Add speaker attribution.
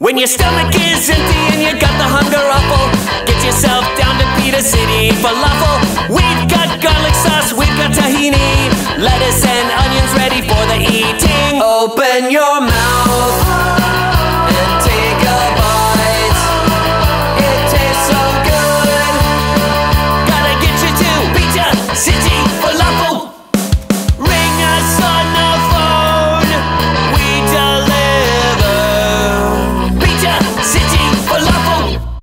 Speaker 1: When your stomach is empty and you got the hunger ruffle, get yourself down to Peter City Falafel. We've got garlic sauce, we've got tahini, lettuce and onions ready for the eating. Open your mouth.